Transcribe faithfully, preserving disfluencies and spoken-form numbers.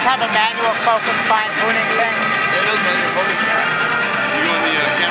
have a manual focus fine tuning thing? It does manual focus. You go in the uh,